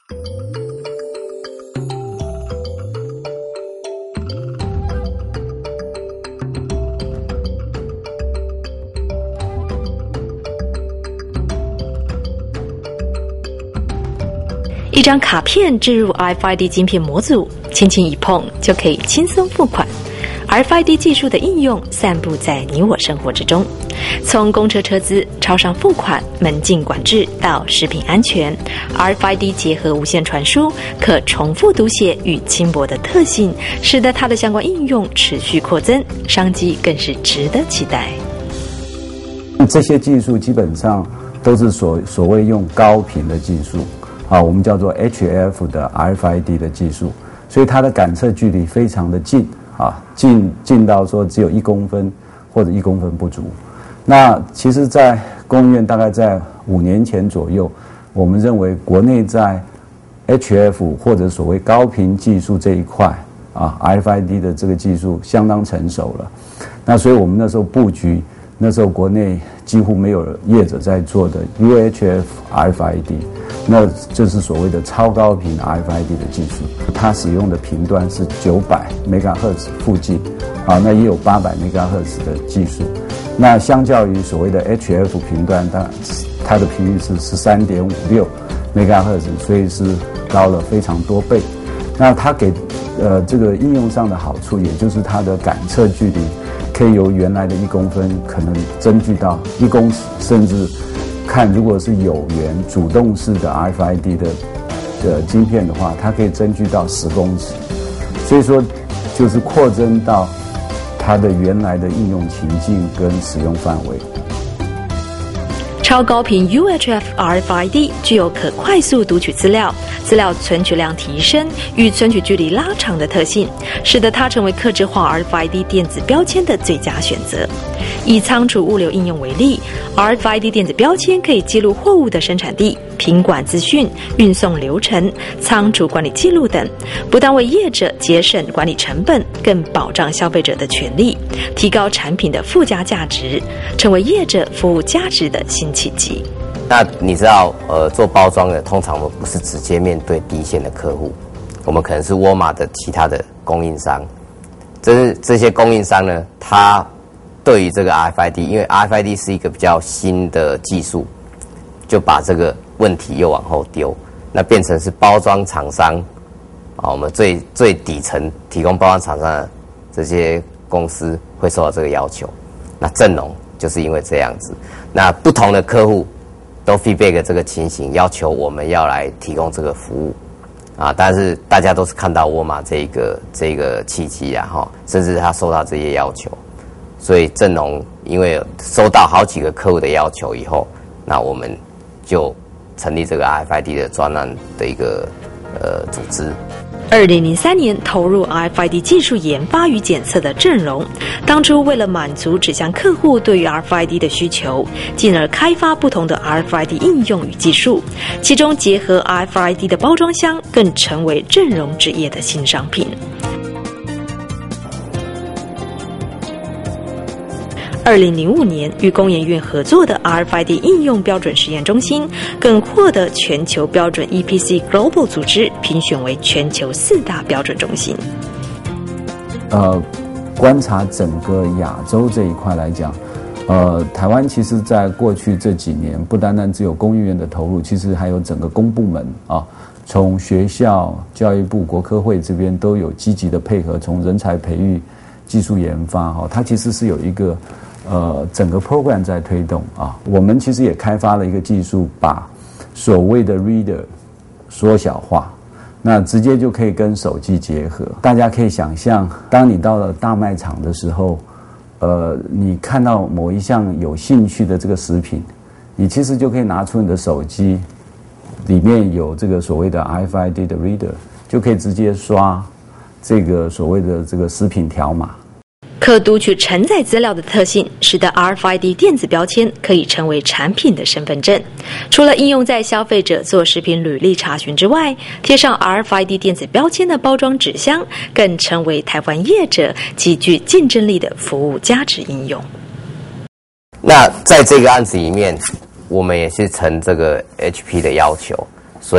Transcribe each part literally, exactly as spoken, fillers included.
一张卡片置入 R F I D 晶片模组，轻轻一碰就可以轻松付款。R F I D 技术的应用散布在你我生活之中，从公车车资、超商付款、门禁管制到食品安全 ，R F I D 结合无线传输、可重复读写与轻薄的特性，使得它的相关应用持续扩增，商机更是值得期待。 这些技术基本上都是所所谓用高频的技术。啊，我们叫做 H F 的 R F I D 的技术，所以它的感测距离非常的近啊，近近到说只有一公分或者一公分不足。那其实，在工院大概在五年前左右，我们认为国内在 H F 或者所谓高频技术这一块啊 ，R F I D 的这个技术相当成熟了。那所以我们那时候布局，那时候国内几乎没有业者在做的 U H F R F I D。那就是所谓的超高频 R F I D 的技术，它使用的频段是九百 MHz 附近，啊，那也有八百 MHz 的技术。那相较于所谓的 H F 频段，它它的频率是 十三点五六 MHz， 所以是高了非常多倍。那它给呃这个应用上的好处，也就是它的感测距离可以由原来的一公分，可能增距到一公尺，甚至。看，如果是有源主动式的 R F I D 的的晶片的话，它可以增距到十公尺，所以说就是扩增到它的原来的应用情境跟使用范围。 超高频 U H F R F I D 具有可快速读取资料、资料存取量提升与存取距离拉长的特性，使得它成为客制化 R F I D 电子标签的最佳选择。以仓储物流应用为例 ，R F I D 电子标签可以记录货物的生产地、品管资讯、运送流程、仓储管理记录等，不但为业者节省管理成本，更保障消费者的权利，提高产品的附加价值，成为业者服务价值的新契机。 那你知道，呃，做包装的通常我们不是直接面对第一线的客户，我们可能是沃尔玛的其他的供应商。这是这些供应商呢，他对于这个 R F I D， 因为 R F I D 是一个比较新的技术，就把这个问题又往后丢，那变成是包装厂商啊，我们最最底层提供包装厂商的这些公司会受到这个要求。那正荣就是因为这样子，那不同的客户都 feedback 这个情形，要求我们要来提供这个服务啊。但是大家都是看到沃尔玛这个这个契机啊，哈，甚至他收到这些要求。所以正荣因为收到好几个客户的要求以后，那我们就成立这个 R F I D 的专案的一个呃组织。 二零零三年投入 R F I D 技术研发与检测的正荣，当初为了满足指向客户对于 R F I D 的需求，进而开发不同的 R F I D 应用与技术，其中结合 R F I D 的包装箱更成为正荣之夜的新商品。二零零五年，与工研院合作的 R F I D 应用标准实验中心，更获得全球标准 E P C Global 组织评选为全球四大标准中心。 呃，观察整个亚洲这一块来讲，呃，台湾其实在过去这几年，不单单只有工研院的投入，其实还有整个公部门啊，从学校、教育部、国科会这边都有积极的配合，从人才培育、技术研发，哈，它其实是有一个。呃，整个 program 在推动啊，我们其实也开发了一个技术，把所谓的 reader 缩小化，那直接就可以跟手机结合。大家可以想象，当你到了大卖场的时候，呃，你看到某一项有兴趣的这个食品，你其实就可以拿出你的手机，里面有这个所谓的 R F I D 的 reader， 就可以直接刷这个所谓的这个食品条码。 可读取承载资料的特性，使得 R F I D 电子标签可以成为产品的身份证。除了应用在消费者做食品履历查询之外，贴上 R F I D 电子标签的包装纸箱，更成为台湾业者极具竞争力的服务价值应用。 那在这个案子里面，我们也是承这个 H P 的要求，所以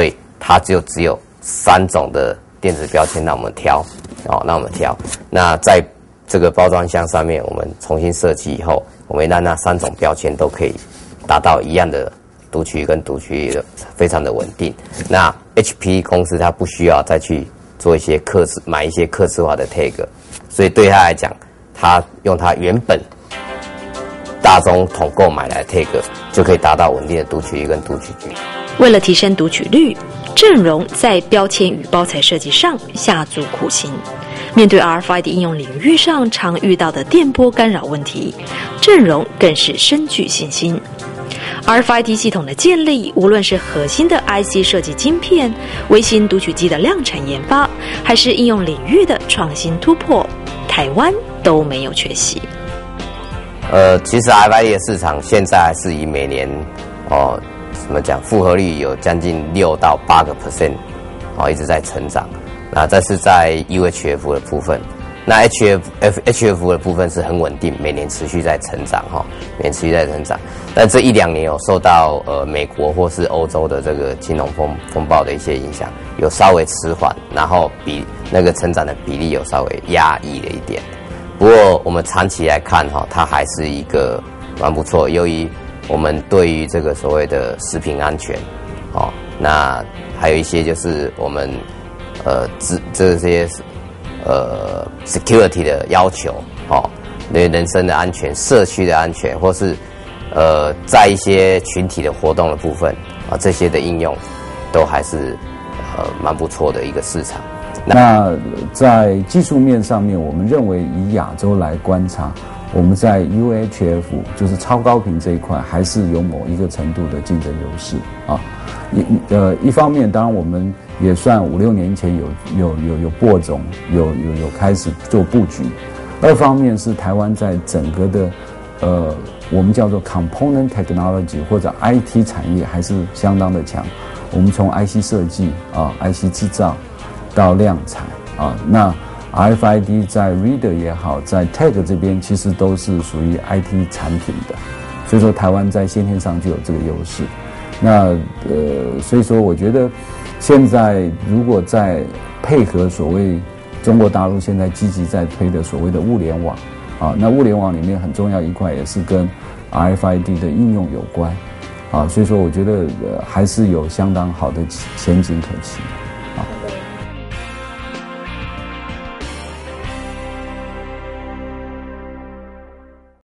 它就只有三种的电子标签让我们挑，哦，让我们挑。那在这个包装箱上面，我们重新设计以后，我们让那三种标签都可以达到一样的读取跟读取的非常的稳定。那 H P 公司它不需要再去做一些客制买一些客制化的 tag， 所以对他来讲，他用他原本大宗统购买来的 tag 就可以达到稳定的读取率跟读取距离。 为了提升读取率，正荣在标签与包材设计上下足苦心。面对 R F I D 应用领域上常遇到的电波干扰问题，正荣更是深具信心。R F I D 系统的建立，无论是核心的 I C 设计晶片、微型读取机的量产研发，还是应用领域的创新突破，台湾都没有缺席。 呃，其实 R F I D 的市场现在是以每年哦，怎么讲，复合率有将近六到八个 percent， 哦，一直在成长。那这是在 U H F 的部分，那 H F H F 的部分是很稳定，每年持续在成长哈，每年持续在成长。但这一两年有受到呃美国或是欧洲的这个金融风风暴的一些影响，有稍微迟缓，然后比那个成长的比例有稍微压抑了一点。不过我们长期来看哈，它还是一个蛮不错。由于我们对于这个所谓的食品安全，哦，那还有一些就是我们呃这这些呃 security 的要求，哦，对人身的安全、社区的安全，或是呃在一些群体的活动的部分啊，这些的应用都还是呃蛮不错的一个市场。 那在技术面上面，我们认为以亚洲来观察，我们在 U H F 就是超高频这一块，还是有某一个程度的竞争优势啊。一呃一方面，当然我们也算五六年前有有有有播种，有有有开始做布局。二方面是台湾在整个的呃我们叫做 component technology 或者 I T 产业还是相当的强。我们从 I C 设计啊 I C 制造到量产啊，那 R F I D 在 Reader 也好，在 Tag 这边其实都是属于 I T 产品的，所以说台湾在先天上就有这个优势。那呃，所以说我觉得现在如果再配合所谓中国大陆现在积极在推的所谓的物联网啊，那物联网里面很重要一块也是跟 R F I D 的应用有关啊，所以说我觉得呃还是有相当好的前景可期。